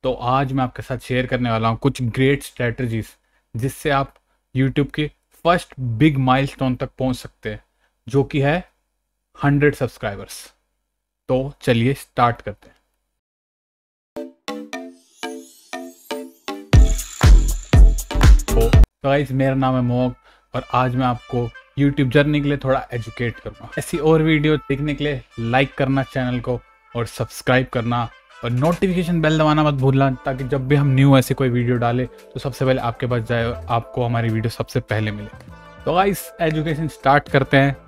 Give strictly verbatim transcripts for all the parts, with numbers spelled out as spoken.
तो आज मैं आपके साथ शेयर करने वाला हूँ कुछ ग्रेट स्ट्रेटजीज जिससे आप यूट्यूब के फर्स्ट बिग माइलस्टोन तक पहुँच सकते हैं, जो कि है हंड्रेड सब्सक्राइबर्स। तो चलिए स्टार्ट करते हैं। तो गाइस, मेरा नाम है मोहक और आज मैं आपको यूट्यूब जर्नी के लिए थोड़ा एजुकेट करूँगा। ऐसी और वीडियो देखने के लिए लाइक करना चैनल को और सब्सक्राइब करना और नोटिफिकेशन बेल दबाना मत भूलना, ताकि जब भी हम न्यू ऐसे कोई वीडियो डाले तो सबसे पहले आपके पास जाए और आपको हमारी वीडियो सबसे पहले मिले। तो गाइस, एजुकेशन स्टार्ट करते हैं।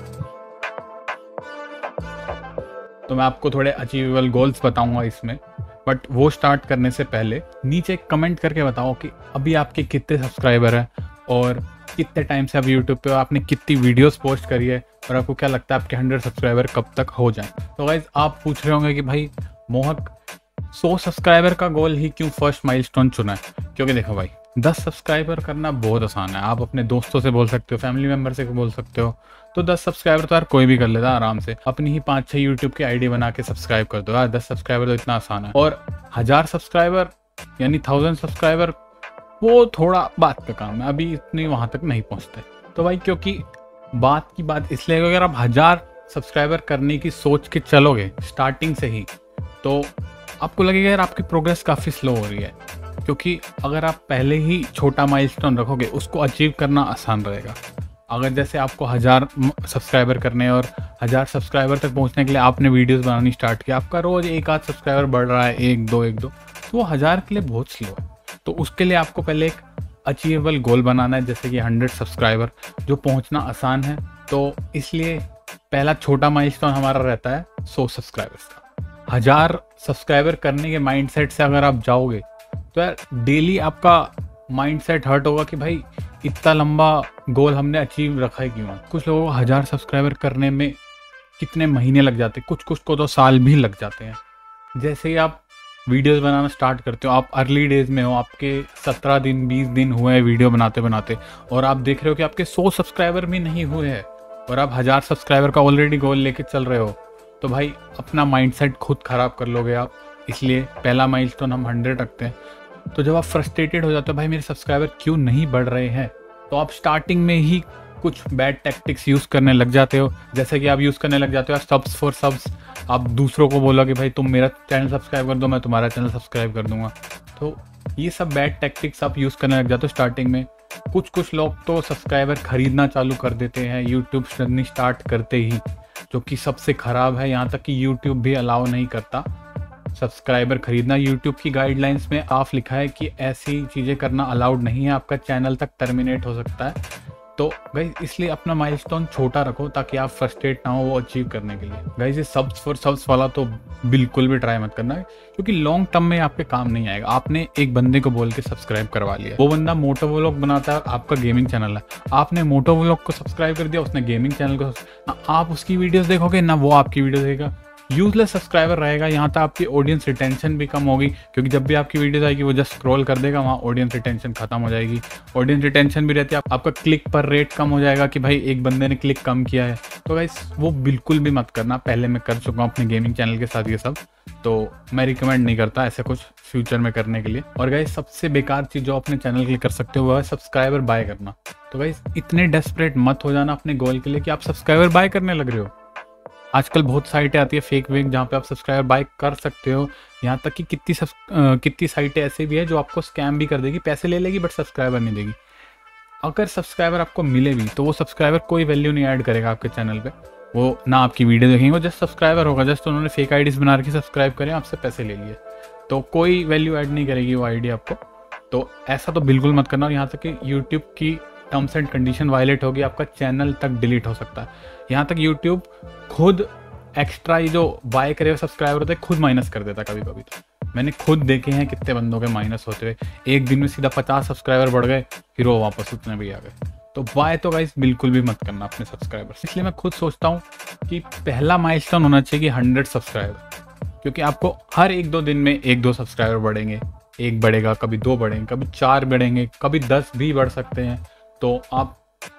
तो मैं आपको थोड़े अचीवेबल गोल्स बताऊंगा इसमें, बट वो स्टार्ट करने से पहले नीचे कमेंट करके बताओ कि अभी आपके कितने सब्सक्राइबर हैं और कितने टाइम से आप यूट्यूब पे आपने कितनी वीडियोस पोस्ट करी है और आपको क्या लगता है आपके हंड्रेड सब्सक्राइबर कब तक हो जाएं। तो गाइस, आप पूछ रहे होंगे कि भाई मोहक सौ सब्सक्राइबर का गोल ही क्यों फर्स्ट माइलस्टोन चुना है? क्योंकि देखो भाई, दस सब्सक्राइबर करना बहुत आसान है। आप अपने दोस्तों से बोल सकते हो, फैमिली मेम्बर से बोल सकते हो। तो दस सब्सक्राइबर तो यार कोई भी कर लेता है आराम से। अपनी ही पाँच छः यूट्यूब की आईडी बना के सब्सक्राइब कर दो यार। दस सब्सक्राइबर तो इतना आसान है। और हजार सब्सक्राइबर यानी थाउजेंड सब्सक्राइबर, वो थोड़ा बात का काम है, अभी इतनी वहाँ तक नहीं पहुँचते। तो भाई, क्योंकि बात की बात इसलिए, अगर आप हजार सब्सक्राइबर करने की सोच के चलोगे स्टार्टिंग से ही, तो आपको लगेगा यार आपकी प्रोग्रेस काफ़ी स्लो हो रही है। क्योंकि अगर आप पहले ही छोटा माइलस्टोन रखोगे, उसको अचीव करना आसान रहेगा। अगर जैसे आपको हज़ार सब्सक्राइबर करने और हज़ार सब्सक्राइबर तक पहुंचने के लिए आपने वीडियोस बनानी स्टार्ट किया, आपका रोज़ एक आध सब्सक्राइबर बढ़ रहा है, एक दो एक दो, तो वो हज़ार के लिए बहुत स्लो है। तो उसके लिए आपको पहले एक अचीवेबल गोल बनाना है, जैसे कि हंड्रेड सब्सक्राइबर, जो पहुँचना आसान है। तो इसलिए पहला छोटा माइलस्टोन हमारा रहता है सौ सब्सक्राइबर्स का। हजार सब्सक्राइबर करने के माइंडसेट से अगर आप जाओगे तो यार डेली आपका माइंडसेट हर्ट होगा कि भाई इतना लंबा गोल हमने अचीव रखा है क्यों। कुछ लोगों को हजार सब्सक्राइबर करने में कितने महीने लग जाते हैं, कुछ कुछ को तो साल भी लग जाते हैं। जैसे ही आप वीडियोस बनाना स्टार्ट करते हो, आप अर्ली डेज में हो, आपके सत्रह दिन बीस दिन हुए हैं वीडियो बनाते बनाते, और आप देख रहे हो कि आपके सौ सब्सक्राइबर भी नहीं हुए हैं और आप हजार सब्सक्राइबर का ऑलरेडी गोल लेके चल रहे हो, तो भाई अपना माइंडसेट खुद ख़राब कर लोगे आप। इसलिए पहला माइलस्टोन हम हंड्रेड रखते हैं। तो जब आप फ्रस्ट्रेटेड हो जाते हो भाई मेरे सब्सक्राइबर क्यों नहीं बढ़ रहे हैं, तो आप स्टार्टिंग में ही कुछ बैड टैक्टिक्स यूज़ करने लग जाते हो। जैसे कि आप यूज़ करने लग जाते हो सब्स फॉर सब्स। आप दूसरों को बोलो कि भाई तुम मेरा चैनल सब्सक्राइब कर दो, मैं तुम्हारा चैनल सब्सक्राइब कर दूंगा। तो ये सब बैड टैक्टिक्स आप यूज़ करने लग जाते हो स्टार्टिंग में। कुछ कुछ लोग तो सब्सक्राइबर खरीदना चालू कर देते हैं यूट्यूब जर्नी स्टार्ट करते ही, जो कि सबसे ख़राब है। यहाँ तक कि यूट्यूब भी अलाउ नहीं करता सब्सक्राइबर खरीदना। यूट्यूब की गाइडलाइंस में साफ लिखा है कि ऐसी चीज़ें करना अलाउड नहीं है, आपका चैनल तक टर्मिनेट हो सकता है। तो गाइस, इसलिए अपना माइलस्टोन छोटा रखो ताकि आप फ्रस्ट्रेट ना हो वो अचीव करने के लिए। गाइस, ये सब्स फॉर सब्स वाला तो बिल्कुल भी ट्राई मत करना, क्योंकि लॉन्ग टर्म में आपके काम नहीं आएगा। आपने एक बंदे को बोल के सब्सक्राइब करवा लिया, वो बंदा मोटो व्लॉग बनाता है, आपका गेमिंग चैनल है, आपने मोटो व्लॉग को सब्सक्राइब कर दिया, उसने गेमिंग चैनल को। ना आप उसकी वीडियोस देखोगे ना वो आपकी वीडियो देखेगा। यूजलेस सब्सक्राइबर रहेगा। यहाँ तक आपकी ऑडियंस रिटेंशन भी कम होगी, क्योंकि जब भी आपकी वीडियोस आएगी वो जस्ट स्क्रॉल कर देगा, वहाँ ऑडियंस रिटेंशन खत्म हो जाएगी। ऑडियंस रिटेंशन भी रहती है, आपका क्लिक पर रेट कम हो जाएगा कि भाई एक बंदे ने क्लिक कम किया है। तो गाइस, वो बिल्कुल भी मत करना। पहले मैं कर चुका हूँ अपने गेमिंग चैनल के साथ ये सब, तो मैं रिकमेंड नहीं करता ऐसे कुछ फ्यूचर में करने के लिए। और गाइस, सबसे बेकार चीज़ जो अपने चैनल के लिए कर सकते हो वो है सब्सक्राइबर बाय करना। तो गाइस, इतने डेस्परेट मत हो जाना अपने गोल के लिए कि आप सब्सक्राइबर बाय करने लग रहे हो। आजकल बहुत साइटें आती है फेक वेक जहाँ पे आप सब्सक्राइबर बाय कर सकते हो। यहाँ तक कि कितनी सब कितनी साइटें ऐसे भी है जो आपको स्कैम भी कर देगी, पैसे ले लेगी बट सब्सक्राइबर नहीं देगी। अगर सब्सक्राइबर आपको मिले भी तो वो सब्सक्राइबर कोई वैल्यू नहीं ऐड करेगा आपके चैनल पे। वो ना आपकी वीडियो देखेंगे, वो जस्ट सब्सक्राइबर होगा, जस्ट उन्होंने फेक आईडीज बना के सब्सक्राइब करें, आपसे पैसे ले लिए, तो कोई वैल्यू ऐड नहीं करेगी वो आईडी आपको। तो ऐसा तो बिल्कुल मत करना। और यहाँ तक कि यूट्यूब की टर्म्स एंड कंडीशन वायलेट होगी, आपका चैनल तक डिलीट हो सकता है। यहाँ तक यूट्यूब खुद एक्स्ट्रा ये जो बाय करे हुए सब्सक्राइबर होते हैं खुद माइनस कर देता कभी कभी। तो मैंने खुद देखे हैं कितने बंदों के माइनस होते हुए, एक दिन में सीधा पचास सब्सक्राइबर बढ़ गए, फिर वो वापस उतने भी आ गए। तो बाय तो गाइस बिल्कुल भी मत करना अपने सब्सक्राइबर्स। इसलिए मैं खुद सोचता हूँ कि पहला माइलस्टोन होना चाहिए कि हंड्रेड सब्सक्राइबर, क्योंकि आपको हर एक दो दिन में एक दो सब्सक्राइबर बढ़ेंगे। एक बढ़ेगा, कभी दो बढ़ेंगे, कभी चार बढ़ेंगे, कभी दस भी बढ़ सकते हैं। तो आप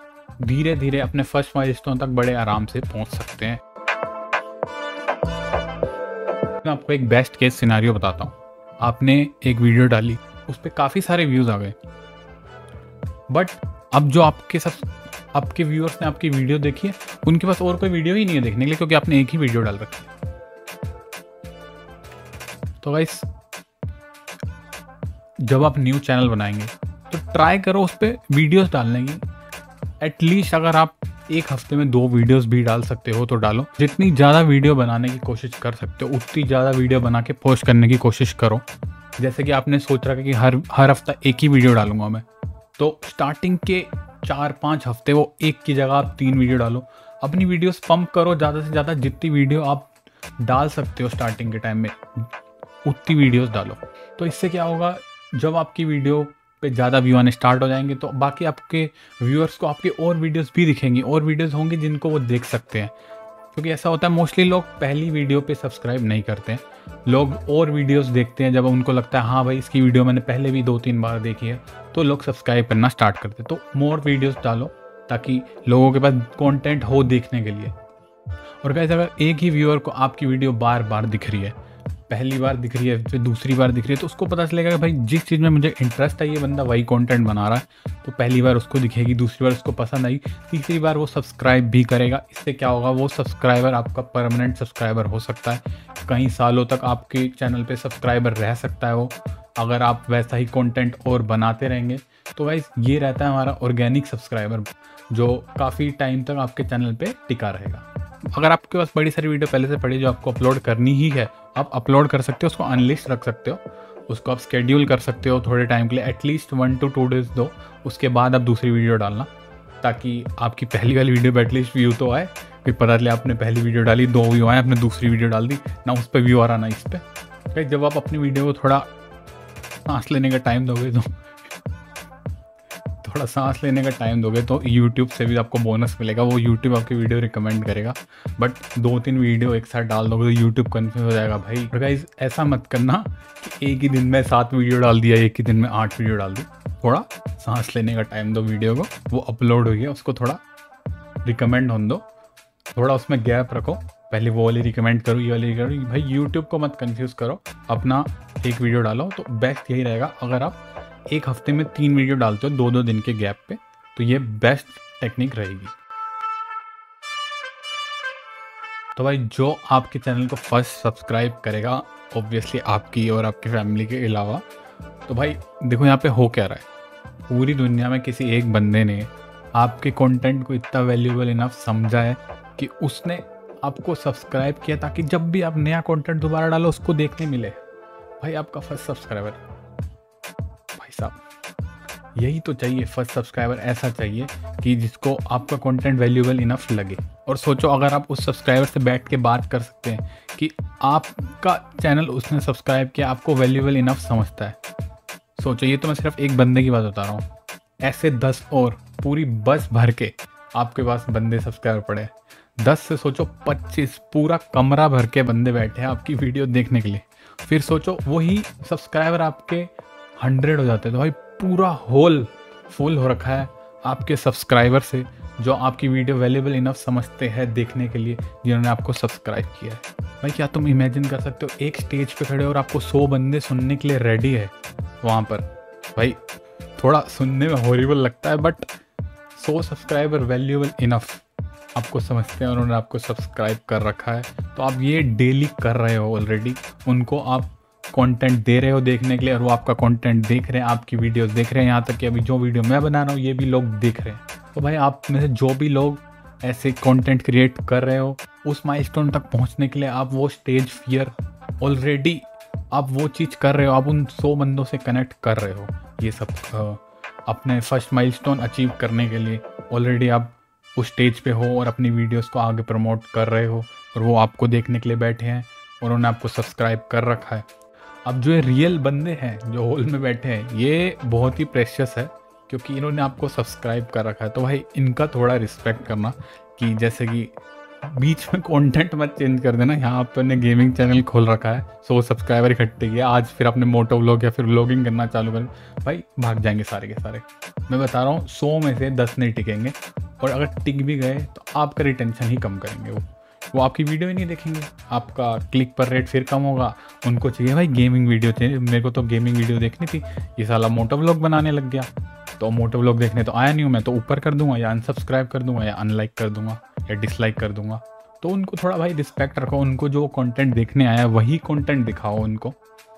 धीरे धीरे अपने फर्स्ट माइलस्टोन तक बड़े आराम से पहुंच सकते हैं। मैं आपको एक बेस्ट केस सिनेरियो बताता हूँ। आपने एक वीडियो डाली, उस पर काफ़ी सारे व्यूज़ आ गए, बट अब जो आपके सब आपके व्यूअर्स ने आपकी वीडियो देखी है, उनके पास और कोई वीडियो ही नहीं है देखने के लिए, क्योंकि आपने एक ही वीडियो डाल रखी है। तो गाइस, जब आप न्यू चैनल बनाएंगे तो ट्राई करो उस पर वीडियोस डालने की। एटलीस्ट अगर आप एक हफ्ते में दो वीडियोस भी डाल सकते हो तो डालो। जितनी ज़्यादा वीडियो बनाने की कोशिश कर सकते हो उतनी ज़्यादा वीडियो बना के पोस्ट करने की कोशिश करो। जैसे कि आपने सोच रखा कि हर हर हफ्ता एक ही वीडियो डालूंगा मैं, तो स्टार्टिंग के चार पाँच हफ्ते वो एक की जगह आप तीन वीडियो डालो। अपनी वीडियोस पंप करो ज़्यादा से ज़्यादा, जितनी वीडियो आप डाल सकते हो स्टार्टिंग के टाइम में उतनी वीडियोस डालो। तो इससे क्या होगा, जब आपकी वीडियो पे ज़्यादा व्यू आने स्टार्ट हो जाएंगे तो बाकी आपके व्यूअर्स को आपके और वीडियोस भी दिखेंगी, और वीडियोस होंगे जिनको वो देख सकते हैं। क्योंकि ऐसा होता है मोस्टली लोग पहली वीडियो पे सब्सक्राइब नहीं करते हैं, लोग और वीडियोस देखते हैं। जब उनको लगता है हाँ भाई इसकी वीडियो मैंने पहले भी दो तीन बार देखी है, तो लोग सब्सक्राइब करना स्टार्ट करते हैं। तो मोर वीडियोस डालो ताकि लोगों के पास कंटेंट हो देखने के लिए। और गाइस, अगर एक ही व्यूअर को आपकी वीडियो बार बार दिख रही है, पहली बार दिख रही है, फिर दूसरी बार दिख रही है, तो उसको पता चलेगा कि भाई जिस चीज़ में मुझे इंटरेस्ट है ये बंदा वही कंटेंट बना रहा है। तो पहली बार उसको दिखेगी, दूसरी बार उसको पसंद आई, तीसरी बार वो सब्सक्राइब भी करेगा। इससे क्या होगा, वो सब्सक्राइबर आपका परमानेंट सब्सक्राइबर हो सकता है, कई सालों तक आपके चैनल पे सब्सक्राइबर रह सकता है वो, अगर आप वैसा ही कंटेंट और बनाते रहेंगे। तो गाइस, ये रहता है हमारा ऑर्गेनिक सब्सक्राइबर, जो काफ़ी टाइम तक आपके चैनल पे टिका रहेगा। अगर आपके पास बड़ी सारी वीडियो पहले से पड़ी जो आपको अपलोड करनी ही है, आप अपलोड कर सकते हो, उसको अनलिस्ट रख सकते हो, उसको आप स्केड्यूल कर सकते हो थोड़े टाइम के लिए, at least one to two days दो, उसके बाद आप दूसरी वीडियो डालना, ताकि आपकी पहली वाली वीडियो पर एटलीस्ट व्यू तो आए। फिर पता चले आपने पहली वीडियो डाली, दो व्यू आए, आपने दूसरी वीडियो डाल दी ना, उस पर व्यू आ रहा ना इस पर। जब आप अपनी वीडियो को थोड़ा सांस लेने का टाइम दोगे तो थोड़ा सांस लेने का टाइम दोगे तो यूट्यूब से भी आपको बोनस मिलेगा, वो यूट्यूब आपकी वीडियो रिकमेंड करेगा। बट दो तीन वीडियो एक साथ डाल दोगे तो यूट्यूब कन्फ्यूज हो जाएगा भाई। और गाइस, ऐसा मत करना कि एक ही दिन में सात वीडियो डाल दिया, एक ही दिन में आठ वीडियो डाल दी। थोड़ा सांस लेने का टाइम दो वीडियो को, वो अपलोड हुई है उसको थोड़ा रिकमेंड होने दो, थोड़ा उसमें गैप रखो, पहले वो वाली रिकमेंड करो, ये वाली करो। भाई यूट्यूब को मत कन्फ्यूज़ करो, अपना एक वीडियो डालो। तो बेस्ट यही रहेगा, अगर आप एक हफ्ते में तीन वीडियो डालते हो दो दो दिन के गैप पे, तो ये बेस्ट टेक्निक रहेगी। तो भाई, जो आपके चैनल को फर्स्ट सब्सक्राइब करेगा, ऑब्वियसली आपकी और आपकी फैमिली के अलावा, तो भाई देखो यहाँ पे हो क्या रहा है, पूरी दुनिया में किसी एक बंदे ने आपके कंटेंट को इतना वैल्यूएबल इनफ समझा है कि उसने आपको सब्सक्राइब किया, ताकि जब भी आप नया कंटेंट दोबारा डालो उसको देखने मिले। भाई आपका फर्स्ट सब्सक्राइबर, भाई साहब यही तो चाहिए, फर्स्ट सब्सक्राइबर ऐसा चाहिए कि जिसको आपका कंटेंट वैल्यूएबल इनफ लगे। और सोचो, अगर आप उस सब्सक्राइबर से बैठ के बात कर सकते हैं कि आपका चैनल उसने सब्सक्राइब किया, आपको वैल्यूएबल इनफ समझता है, सोचो। ये तो मैं सिर्फ एक बंदे की बात बता रहा हूँ, ऐसे दस और पूरी बस भर के आपके पास बंदे सब्सक्राइबर पड़े, दस से सोचो पच्चीस, पूरा कमरा भर के बंदे बैठे हैं आपकी वीडियो देखने के लिए। फिर सोचो वही सब्सक्राइबर आपके हंड्रेड हो जाते हैं, तो भाई पूरा होल फुल हो रखा है आपके सब्सक्राइबर से, जो आपकी वीडियो वैल्यूएबल इनफ समझते हैं देखने के लिए, जिन्होंने आपको सब्सक्राइब किया है। भाई क्या तुम इमेजिन कर सकते हो, एक स्टेज पे खड़े और आपको सौ बंदे सुनने के लिए रेडी है वहाँ पर। भाई थोड़ा सुनने में हॉरिबल लगता है, बट सौ सब्सक्राइबर वैल्यूएबल इनफ आपको समझते हैं और उन्होंने आपको सब्सक्राइब कर रखा है, तो आप ये डेली कर रहे हो ऑलरेडी, उनको आप कंटेंट दे रहे हो देखने के लिए, और वो आपका कंटेंट देख रहे हैं, आपकी वीडियोस देख रहे हैं, यहाँ तक कि अभी जो वीडियो मैं बना रहा हूँ ये भी लोग देख रहे हैं। तो भाई आप में से जो भी लोग ऐसे कंटेंट क्रिएट कर रहे हो, उस माइलस्टोन तक पहुँचने के लिए आप वो स्टेज फियर ऑलरेडी आप वो चीज़ कर रहे हो, आप उन सौ बंदों से कनेक्ट कर रहे हो। ये सब अपने फर्स्ट माइलस्टोन अचीव करने के लिए ऑलरेडी आप उस स्टेज पे हो और अपनी वीडियोस को आगे प्रमोट कर रहे हो, और वो आपको देखने के लिए बैठे हैं और उन्होंने आपको सब्सक्राइब कर रखा है। अब जो ये रियल बंदे हैं जो हॉल में बैठे हैं, ये बहुत ही प्रेशियस है, क्योंकि इन्होंने आपको सब्सक्राइब कर रखा है। तो भाई इनका थोड़ा रिस्पेक्ट करना, कि जैसे कि बीच में कंटेंट मत चेंज कर देना। यहाँ आपने गेमिंग चैनल खोल रखा है, सौ सब्सक्राइबर इकट्ठे किए, आज फिर आपने मोटो व्लॉग या फिर व्लॉगिंग करना चालू कर, भाई भाग जाएंगे सारे के सारे। मैं बता रहा हूँ, सौ में से दस नहीं टिकेंगे, और अगर टिक भी गए तो आपका रिटेंशन ही कम करेंगे वो, वो आपकी वीडियो ही नहीं देखेंगे, आपका क्लिक पर रेट फिर कम होगा। उनको चाहिए भाई गेमिंग वीडियो चाहिए, मेरे को तो गेमिंग वीडियो देखनी थी, ये साला मोटो व्लॉग बनाने लग गया। तो मोटो व्लॉग देखने तो आया नहीं हूँ मैं, तो ऊपर कर दूंगा या अनसब्सक्राइब कर दूंगा या अनलाइक कर दूंगा या डिसलाइक कर दूंगा। तो उनको थोड़ा भाई रिस्पेक्ट रखो, उनको जो कंटेंट देखने आया वही कंटेंट दिखाओ उनको।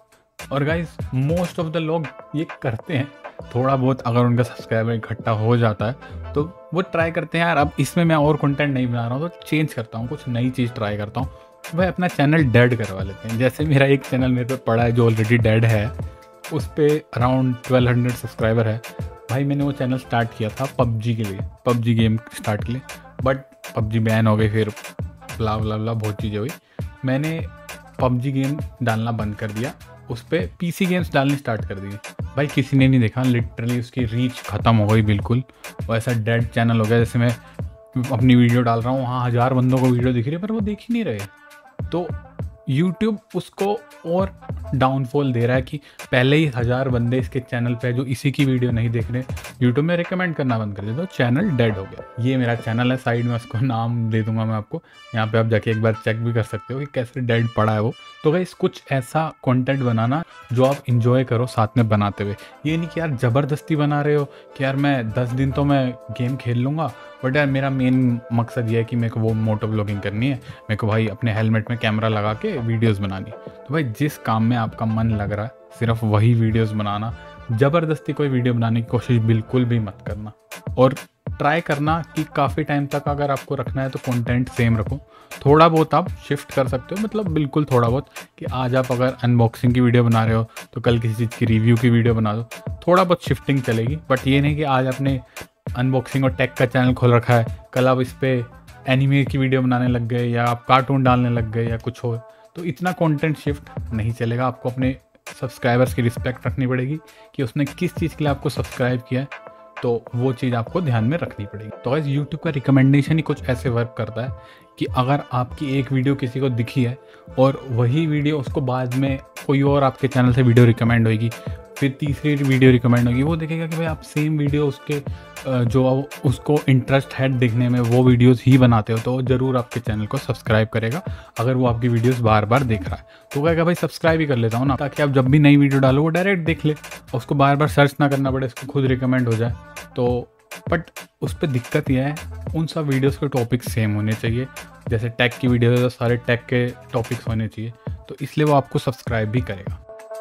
और गाइस मोस्ट ऑफ द लोग ये करते हैं, थोड़ा बहुत अगर उनका सब्सक्राइबर इकट्ठा हो जाता है तो वो ट्राई करते हैं यार अब इसमें मैं और कंटेंट नहीं बना रहा हूँ तो चेंज करता हूँ, कुछ नई चीज़ ट्राई करता हूँ, वह अपना चैनल डेड करवा लेते हैं। जैसे मेरा एक चैनल मेरे पे पड़ा है जो ऑलरेडी डेड है, उस पर अराउंड ट्वेल्व हंड्रेड सब्सक्राइबर है। भाई मैंने वो चैनल स्टार्ट किया था पबजी के लिए, पबजी गेम स्टार्ट के लिए, बट पबजी बैन हो गई, फिर ब्ला ब्ला ब्ला बहुत चीज़ें हुई। मैंने पबजी गेम डालना बंद कर दिया, उस पर पीसी गेम्स डालने स्टार्ट कर दिए। भाई किसी ने नहीं देखा, लिटरली उसकी रीच ख़त्म हो गई बिल्कुल, और ऐसा डेड चैनल हो गया। जैसे मैं अपनी वीडियो डाल रहा हूँ, वहाँ हज़ार बंदों को वीडियो दिख रही है पर वो देख ही नहीं रहे। तो यूट्यूब उसको और डाउनफॉल दे रहा है कि पहले ही हज़ार बंदे इसके चैनल पे जो इसी की वीडियो नहीं देख रहे, यूट्यूब में रिकमेंड करना बंद कर दे, तो चैनल डेड हो गया। ये मेरा चैनल है, साइड में उसको नाम दे दूंगा मैं आपको, यहाँ पे आप जाके एक बार चेक भी कर सकते हो कि कैसे डेड पड़ा है वो। तो गाइस कुछ ऐसा कंटेंट बनाना जो आप इंजॉय करो साथ में बनाते हुए, ये नहीं कि यार ज़बरदस्ती बना रहे हो कि यार मैं दस दिन तो मैं गेम खेल लूँगा, बट यार मेरा मेन मकसद ये है कि मेरे को वो मोटो व्लॉगिंग करनी है, मेरे को भाई अपने हेलमेट में कैमरा लगा के वीडियोस बनानी। तो भाई जिस काम में आपका मन लग रहा है सिर्फ वही वीडियोस बनाना, ज़बरदस्ती कोई वीडियो बनाने की कोशिश बिल्कुल भी मत करना। और ट्राई करना कि काफ़ी टाइम तक अगर आपको रखना है तो कंटेंट सेम रखो, थोड़ा बहुत आप शिफ्ट कर सकते हो, मतलब बिल्कुल थोड़ा बहुत, कि आज आप अगर अनबॉक्सिंग की वीडियो बना रहे हो तो कल किसी चीज़ की रिव्यू की वीडियो बना दो, थोड़ा बहुत शिफ्टिंग चलेगी। बट ये नहीं कि आज आपने अनबॉक्सिंग और टेक का चैनल खोल रखा है, कल आप इस पर एनिमे की वीडियो बनाने लग गए या आप कार्टून डालने लग गए या कुछ हो, तो इतना कंटेंट शिफ्ट नहीं चलेगा। आपको अपने सब्सक्राइबर्स की रिस्पेक्ट रखनी पड़ेगी कि उसने किस चीज़ के लिए आपको सब्सक्राइब किया है, तो वो चीज़ आपको ध्यान में रखनी पड़ेगी। तो गाइस यूट्यूब का रिकमेंडेशन ही कुछ ऐसे वर्क करता है कि अगर आपकी एक वीडियो किसी को दिखी है और वही वीडियो उसको बाद में कोई और आपके चैनल से वीडियो रिकमेंड होगी, फिर तीसरी वीडियो रिकमेंड होगी, वो देखेगा कि भाई आप सेम वीडियो उसके जो उसको इंटरेस्ट है देखने में वो वीडियोस ही बनाते हो, तो ज़रूर आपके चैनल को सब्सक्राइब करेगा अगर वो आपकी वीडियोस बार बार देख रहा है। तो कहेगा भाई सब्सक्राइब ही कर लेता हूँ ना, ताकि आप जब भी नई वीडियो डालो वो डायरेक्ट देख ले, उसको बार बार सर्च ना करना पड़े, उसको खुद रिकमेंड हो जाए। तो बट उस पर दिक्कत यह है, उन सब वीडियोस के टॉपिक सेम होने चाहिए, जैसे टैग की वीडियो है तो सारे टैग के टॉपिक्स होने चाहिए, तो इसलिए वो आपको सब्सक्राइब भी करेगा।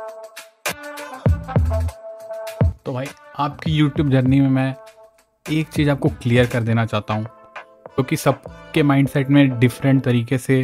तो भाई आपकी यूट्यूब जर्नी में मैं एक चीज़ आपको क्लियर कर देना चाहता हूँ, क्योंकि तो सबके माइंडसेट में डिफरेंट तरीके से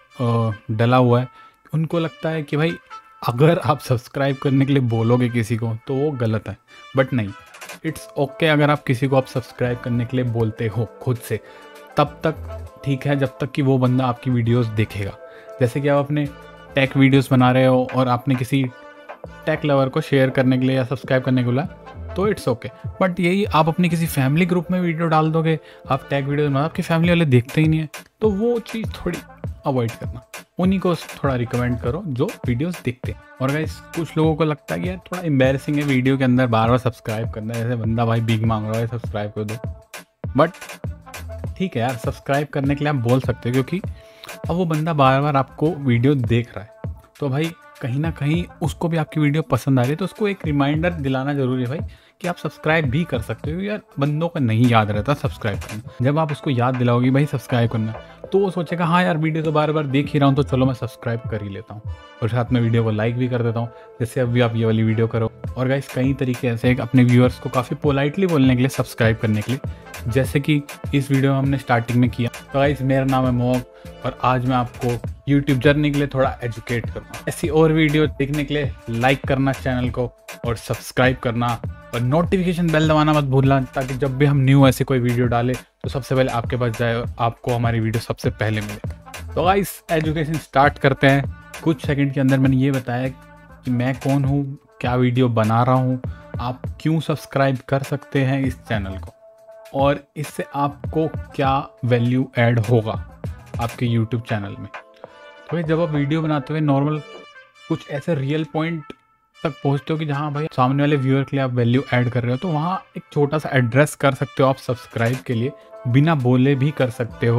डला हुआ है। उनको लगता है कि भाई अगर आप सब्सक्राइब करने के लिए बोलोगे किसी को तो वो गलत है, बट नहीं, इट्स ओके okay अगर आप किसी को आप सब्सक्राइब करने के लिए बोलते हो खुद से, तब तक ठीक है जब तक कि वो बंदा आपकी वीडियोस देखेगा। जैसे कि आप अपने टेक वीडियोस बना रहे हो और आपने किसी टेक लवर को शेयर करने के लिए या सब्सक्राइब करने के लिए, तो इट्स ओके okay. बट यही आप अपनी किसी फैमिली ग्रुप में वीडियो डाल दोगे, आप टैग वीडियो बना, आपकी फैमिली वाले देखते ही नहीं है, तो वो चीज़ थोड़ी अवॉइड करना, उन्हीं को थोड़ा रिकमेंड करो जो वीडियोस देखते हैं। और गाइस कुछ लोगों को लगता है कि यार थोड़ा एम्बैरेसिंग है वीडियो के अंदर बार बार सब्सक्राइब करना है, जैसे बंदा भाई भीख मांग रहा है सब्सक्राइब कर दो, बट ठीक है यार सब्सक्राइब करने के लिए आप बोल सकते हो, क्योंकि अब वो बंदा बार बार आपको वीडियो देख रहा है, तो भाई कहीं ना कहीं उसको भी आपकी वीडियो पसंद आ रही है, तो उसको एक रिमाइंडर दिलाना जरूरी है भाई कि आप सब्सक्राइब भी कर सकते हो। यार बंदों को नहीं याद रहता सब्सक्राइब करना, जब आप उसको याद दिलाओगे भाई सब्सक्राइब करना, तो वो सोचेगा हाँ यार वीडियो तो बार बार देख ही रहा हूँ, तो चलो मैं सब्सक्राइब कर ही लेता हूँ, और साथ में वीडियो को लाइक भी कर देता हूँ, जैसे अभी आप ये वाली वीडियो करो। और गाइस कई तरीके ऐसे अपने व्यूअर्स को काफ़ी पोलाइटली बोलने के लिए सब्सक्राइब करने के लिए, जैसे कि इस वीडियो में हमने स्टार्टिंग में किया। तो गाइस मेरा नाम है मोहक और आज मैं आपको यूट्यूब जर्नी के लिए थोड़ा एजुकेट करूँगा। ऐसी और वीडियो देखने के लिए लाइक करना चैनल को और सब्सक्राइब करना और नोटिफिकेशन बेल दबाना मत भूलना, ताकि जब भी हम न्यू ऐसे कोई वीडियो डाले तो सबसे पहले आपके पास जाए और आपको हमारी वीडियो सबसे पहले मिले। तो गाइस एजुकेशन स्टार्ट करते हैं। कुछ सेकंड के अंदर मैंने ये बताया कि मैं कौन हूँ, क्या वीडियो बना रहा हूँ, आप क्यों सब्सक्राइब कर सकते हैं इस चैनल को, और इससे आपको क्या वैल्यू ऐड होगा आपके यूट्यूब चैनल में। तो भाई जब आप वीडियो बनाते हुए नॉर्मल कुछ ऐसे रियल पॉइंट तक पहुंचते हो कि जहां भाई सामने वाले व्यूअर के लिए आप वैल्यू ऐड कर रहे हो, तो वहां एक छोटा सा एड्रेस कर सकते हो आप सब्सक्राइब के लिए, बिना बोले भी कर सकते हो,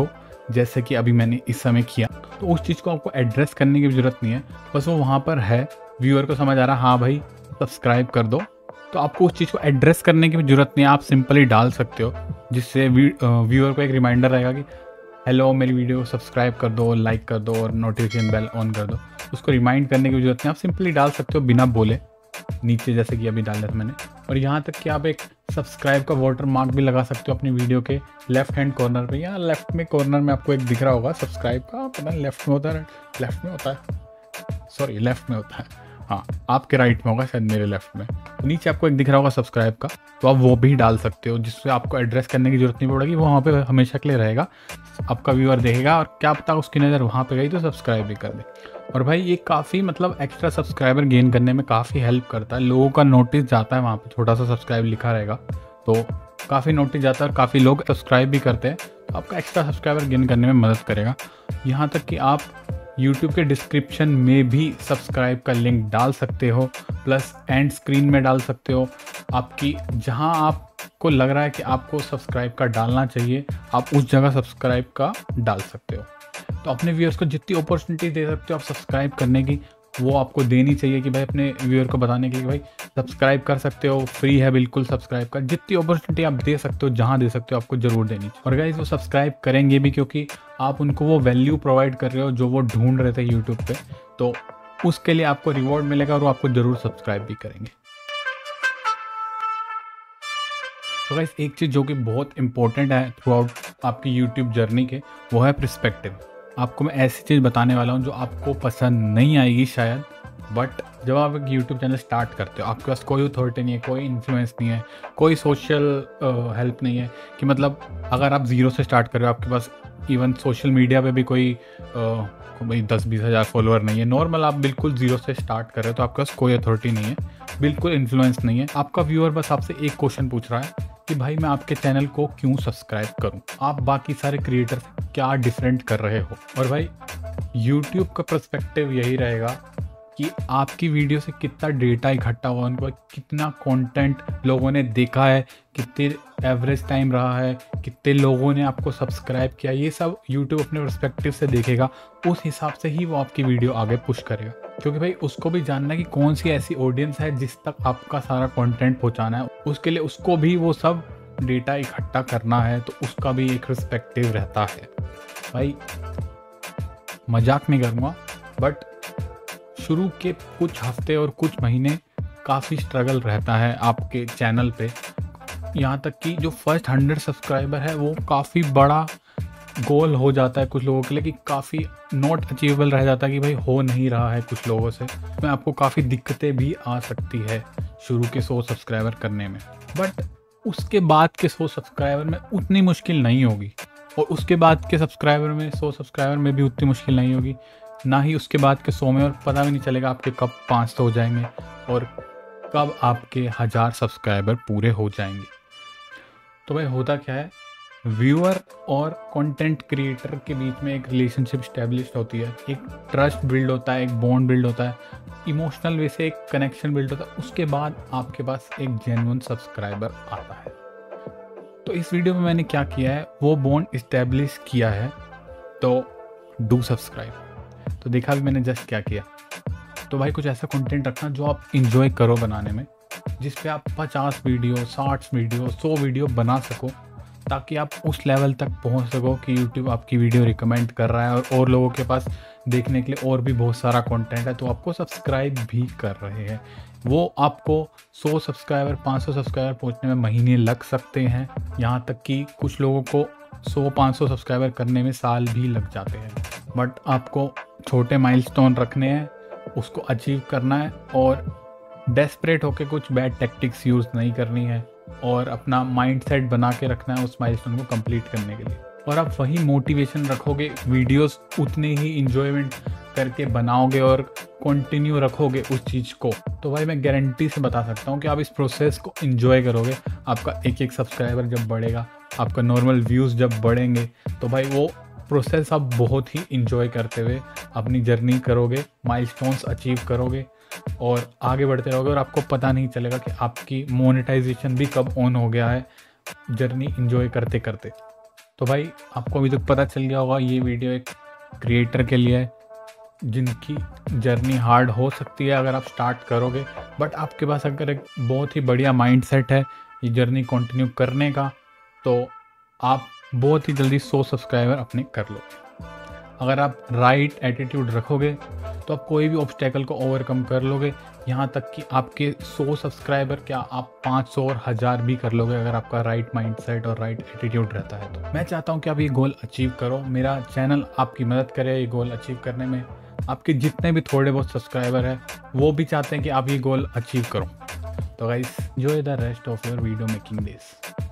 जैसे कि अभी मैंने इस समय किया, तो उस चीज़ को आपको एड्रेस करने की भी ज़रूरत नहीं है, बस वो वहाँ पर है, व्यूअर को समझ आ रहा है हाँ भाई सब्सक्राइब कर दो, तो आपको उस चीज़ को एड्रेस करने की भी ज़रूरत नहीं है, आप सिंपली डाल सकते हो, जिससे व्यूअर को एक रिमाइंडर रहेगा कि हेलो मेरी वीडियो को सब्सक्राइब कर दो, लाइक कर दो और नोटिफिकेशन बेल ऑन कर दो। उसको रिमाइंड करने की भी ज़रूरत नहीं, आप सिंपली डाल सकते हो बिना बोले नीचे, जैसे कि अभी डाला था मैंने। और यहाँ तक कि आप एक सब्सक्राइब का वाटर मार्क भी लगा सकते हो अपनी वीडियो के लेफ्ट हैंड कॉर्नर पे, या लेफ्ट में कॉर्नर में आपको एक दिख रहा होगा सब्सक्राइब का, पता नहीं लेफ्ट में होता है, लेफ्ट में होता है, सॉरी लेफ्ट में होता है, हाँ आपके राइट में होगा शायद, मेरे लेफ्ट में। तो नीचे आपको एक दिख रहा होगा सब्सक्राइब का, तो आप वो भी डाल सकते हो, जिससे आपको एड्रेस करने की जरूरत नहीं पड़ेगी, वो वहाँ पे हमेशा के लिए रहेगा, आपका व्यूअर देखेगा और क्या पता उसकी नज़र वहाँ पे गई तो सब्सक्राइब भी कर दे। और भाई ये काफ़ी मतलब एक्स्ट्रा सब्सक्राइबर गेन करने में काफ़ी हेल्प करता है, लोगों का नोटिस जाता है, वहाँ पे छोटा सा सब्सक्राइब लिखा रहेगा तो काफ़ी नोटिस जाता है और काफ़ी लोग सब्सक्राइब भी करते हैं, तो आपका एक्स्ट्रा सब्सक्राइबर गेन करने में मदद करेगा। यहाँ तक कि आप YouTube के डिस्क्रिप्शन में भी सब्सक्राइब का लिंक डाल सकते हो, प्लस एंड स्क्रीन में डाल सकते हो, आपकी जहां आपको लग रहा है कि आपको सब्सक्राइब का डालना चाहिए आप उस जगह सब्सक्राइब का डाल सकते हो। तो अपने व्यूअर्स को जितनी अपॉर्चुनिटी दे सकते हो आप सब्सक्राइब करने की, वो आपको देनी चाहिए कि भाई अपने व्यूअर को बताने के लिए भाई सब्सक्राइब कर सकते हो, फ्री है बिल्कुल सब्सक्राइब कर, जितनी अपॉर्चुनिटी आप दे सकते हो, जहां दे सकते हो आपको ज़रूर देनी चाहिए। और गाइस वो सब्सक्राइब करेंगे भी क्योंकि आप उनको वो वैल्यू प्रोवाइड कर रहे हो जो वो ढूंढ रहे थे यूट्यूब पे, तो उसके लिए आपको रिवॉर्ड मिलेगा और वो आपको ज़रूर सब्सक्राइब भी करेंगे। तो गाइस एक चीज़ जो कि बहुत इंपॉर्टेंट है थ्रू आउट आपकी यूट्यूब जर्नी के, वो है पर्सपेक्टिव। आपको मैं ऐसी चीज़ बताने वाला हूँ जो आपको पसंद नहीं आएगी शायद, बट जब आप एक यूट्यूब चैनल स्टार्ट करते हो आपके पास कोई अथॉरिटी नहीं है, कोई इन्फ्लुएंस नहीं है, कोई सोशल हेल्प नहीं है, कि मतलब अगर आप ज़ीरो से स्टार्ट कर रहे हो, आपके पास इवन सोशल मीडिया पे भी कोई भाई दस बीस हज़ार फॉलोअर नहीं है, नॉर्मल आप बिल्कुल ज़ीरो से स्टार्ट कर रहे हो, तो आपके पास कोई अथॉरिटी नहीं है, बिल्कुल इन्फ्लुएंस नहीं है, आपका व्यूअर बस आपसे एक क्वेश्चन पूछ रहा है कि भाई मैं आपके चैनल को क्यों सब्सक्राइब करूं, आप बाकी सारे क्रिएटर से क्या डिफरेंट कर रहे हो। और भाई यूट्यूब का पर्सपेक्टिव यही रहेगा कि आपकी वीडियो से कितना डेटा इकट्ठा हुआ, उनको कितना कंटेंट लोगों ने देखा है, कितने एवरेज टाइम रहा है, कितने लोगों ने आपको सब्सक्राइब किया, ये सब यूट्यूब अपने पर्सपेक्टिव से देखेगा, उस हिसाब से ही वो आपकी वीडियो आगे पुश करेगा। क्योंकि भाई उसको भी जानना है कि कौन सी ऐसी ऑडियंस है जिस तक आपका सारा कंटेंट पहुंचाना है, उसके लिए उसको भी वो सब डेटा इकट्ठा करना है, तो उसका भी एक पर्सपेक्टिव रहता है। भाई मजाक नहीं करूँगा, बट शुरू के कुछ हफ्ते और कुछ महीने काफ़ी स्ट्रगल रहता है आपके चैनल पे, यहाँ तक कि जो फर्स्ट हंड्रेड सब्सक्राइबर है वो काफ़ी बड़ा गोल हो जाता है कुछ लोगों के लिए, कि काफ़ी नॉट अचीवेबल रह जाता है, कि भाई हो नहीं रहा है कुछ लोगों से, में आपको काफ़ी दिक्कतें भी आ सकती है शुरू के सौ सब्सक्राइबर करने में, बट उसके बाद के सौ सब्सक्राइबर में उतनी मुश्किल नहीं होगी, और उसके बाद के सब्सक्राइबर में सौ सब्सक्राइबर में भी उतनी मुश्किल नहीं होगी, ना ही उसके बाद के सौ में, और पता भी नहीं चलेगा आपके कब पाँच सौ हो जाएंगे और कब आपके हज़ार सब्सक्राइबर पूरे हो जाएंगे। तो भाई होता क्या है, व्यूअर और कंटेंट क्रिएटर के बीच में एक रिलेशनशिप स्टैब्लिश होती है, एक ट्रस्ट बिल्ड होता है, एक बॉन्ड बिल्ड होता है, इमोशनल वे से एक कनेक्शन बिल्ड होता है, उसके बाद आपके पास एक जेन्युइन सब्सक्राइबर आता है। तो इस वीडियो में मैंने क्या किया है, वो बॉन्ड इस्टेब्लिश किया है, तो डू सब्सक्राइब। तो देखा भी मैंने जस्ट क्या किया। तो भाई कुछ ऐसा कंटेंट रखना जो आप इंजॉय करो बनाने में, जिस पे आप पचास वीडियो, साठ वीडियो, सौ वीडियो बना सको, ताकि आप उस लेवल तक पहुंच सको कि यूट्यूब आपकी वीडियो रिकमेंड कर रहा है और, और लोगों के पास देखने के लिए और भी बहुत सारा कंटेंट है, तो आपको सब्सक्राइब भी कर रहे हैं। वो आपको सौ सब्सक्राइबर, पाँच सौ सब्सक्राइबर पहुंचने में महीने लग सकते हैं, यहाँ तक कि कुछ लोगों को सौ पाँच सौ सब्सक्राइबर करने में साल भी लग जाते हैं, बट आपको छोटे माइलस्टोन रखने हैं, उसको अचीव करना है, और डेस्परेट होकर कुछ बैड टैक्टिक्स यूज़ नहीं करनी है, और अपना माइंडसेट बना के रखना है उस माइलस्टोन को कंप्लीट करने के लिए। और आप वही मोटिवेशन रखोगे, वीडियोस उतने ही इंजॉयमेंट करके बनाओगे और कंटिन्यू रखोगे उस चीज़ को, तो भाई मैं गारंटी से बता सकता हूँ कि आप इस प्रोसेस को इंजॉय करोगे। आपका एक एक सब्सक्राइबर जब बढ़ेगा, आपका नॉर्मल व्यूज़ जब बढ़ेंगे, तो भाई वो प्रोसेस आप बहुत ही इंजॉय करते हुए अपनी जर्नी करोगे, माइलस्टोन्स अचीव करोगे और आगे बढ़ते रहोगे, और आपको पता नहीं चलेगा कि आपकी मोनेटाइजेशन भी कब ऑन हो गया है, जर्नी इंजॉय करते करते। तो भाई आपको अभी तक पता चल गया होगा ये वीडियो एक क्रिएटर के लिए है जिनकी जर्नी हार्ड हो सकती है अगर आप स्टार्ट करोगे, बट आपके पास अगर एक बहुत ही बढ़िया माइंडसेट है ये जर्नी कंटिन्यू करने का, तो आप बहुत ही जल्दी सौ सब्सक्राइबर अपने कर लोगे। अगर आप राइट एटीट्यूड रखोगे तो आप कोई भी ऑब्स्टेकल को ओवरकम कर लोगे, यहाँ तक कि आपके सौ सब्सक्राइबर क्या आप पाँच सौ और हज़ार भी कर लोगे अगर आपका राइट माइंडसेट और राइट एटीट्यूड रहता है। तो मैं चाहता हूँ कि आप ये गोल अचीव करो, मेरा चैनल आपकी मदद करे ये गोल अचीव करने में। आपके जितने भी थोड़े बहुत सब्सक्राइबर हैं वो भी चाहते हैं कि आप ये गोल अचीव करो। तो guys enjoy the rest of your video making days.